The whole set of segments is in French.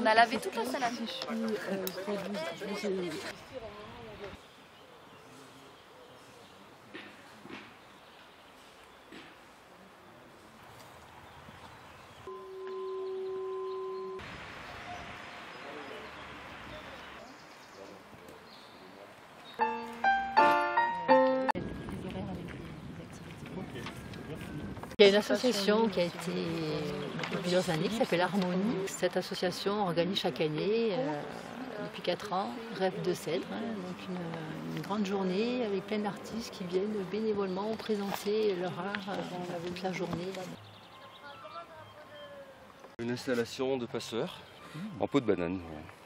On a lavé toute la salade. Il y a une association qui a été depuis plusieurs années qui s'appelle Harmonie. Cette association organise chaque année, depuis 4 ans, Rêve de Cèdre, donc une grande journée avec plein d'artistes qui viennent bénévolement présenter leur art toute la journée. Une installation de passeurs en peau de banane.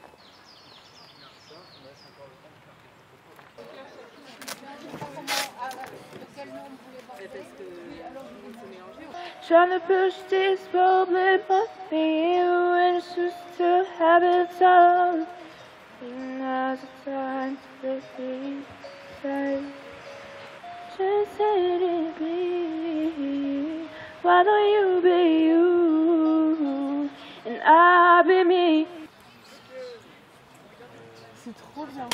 Trying to push this problem off me when it's just a habit of. And now's the time to be safe. Just let it be. Why don't you be you and I be me? C'est trop bien.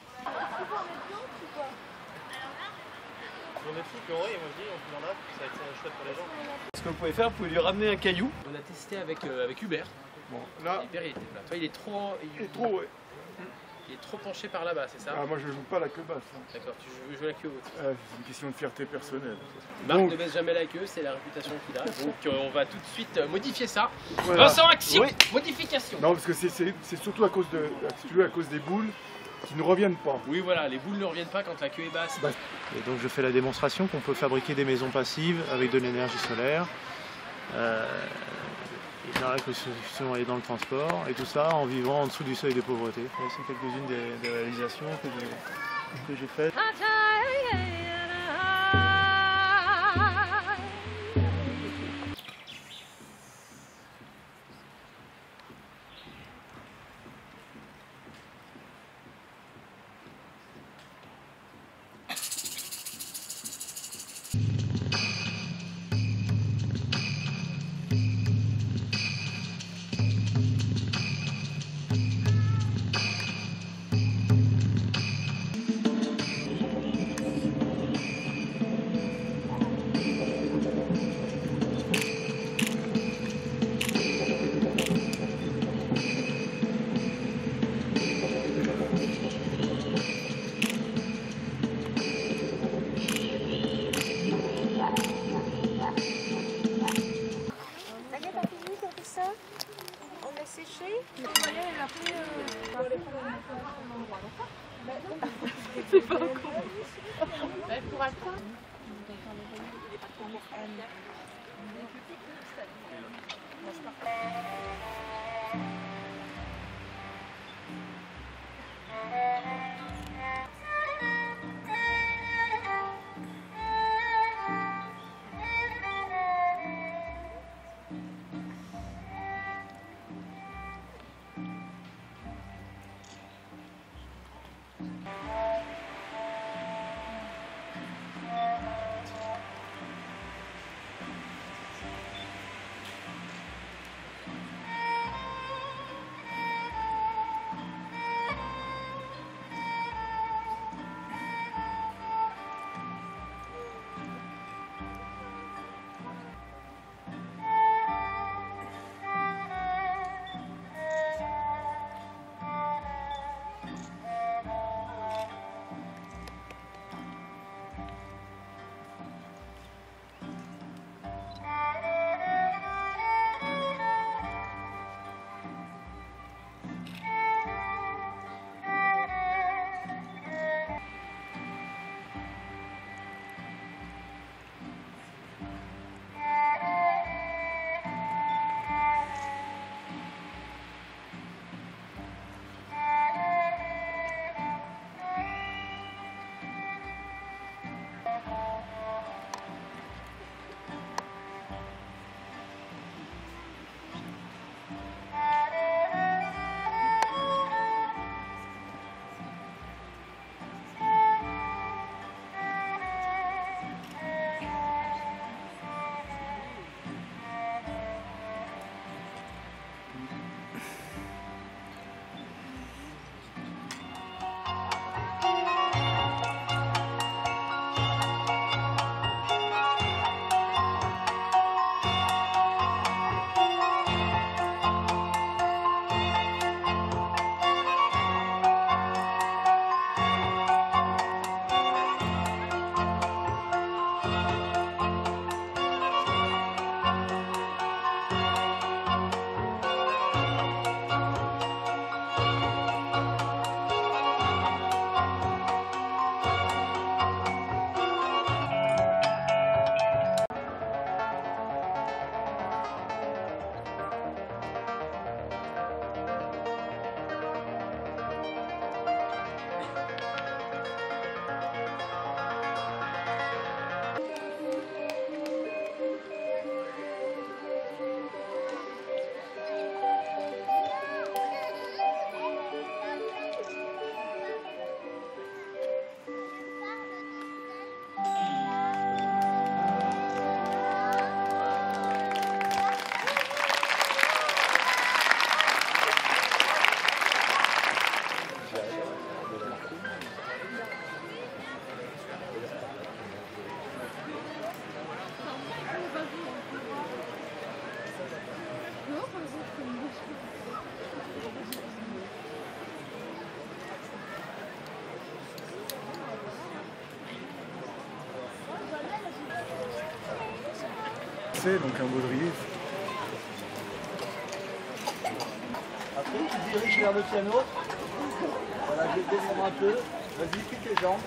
On est fous, puis en vrai, moi je dis, on peut en avoir, ça va être chouette pour les gens. Ce que vous pouvez faire, vous pouvez lui ramener un caillou. On a testé avec Hubert. Bon, là. Hubert, il était plat. Toi, il est trop, ouais. Il est trop penché par là-bas, c'est ça? Ah, moi je joue pas la queue basse. Hein. D'accord, tu veux jouer la queue haute. C'est une question de fierté personnelle. Marc ne baisse jamais la queue, c'est la réputation qu'il a. Donc on va tout de suite modifier ça. Voilà. Vincent, action! Oui. Modification! Non, parce que c'est surtout à cause à cause des boules qui ne reviennent pas. Oui, voilà, les boules ne reviennent pas quand la queue est basse. Et donc je fais la démonstration qu'on peut fabriquer des maisons passives avec de l'énergie solaire. Et dans la construction et dans le transport, et tout ça en vivant en dessous du seuil de pauvreté. C'est quelques-unes des réalisations que j'ai faites. C'est pas con. Elle pourra pas. français, donc un baudrier. Après, tu diriges vers le piano. Voilà, je descends un peu. Vas-y, plie tes jambes.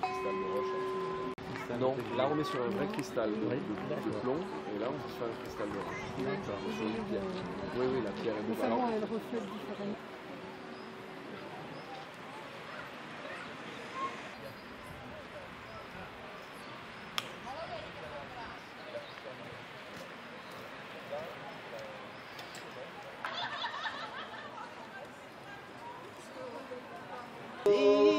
cristal de roche. Non, là on est sur un vrai cristal de plomb, et là on est sur un cristal de roche. Sur une pierre. Oui, oui, la pierre est beaucoup. Alors, elle reflète différemment. Et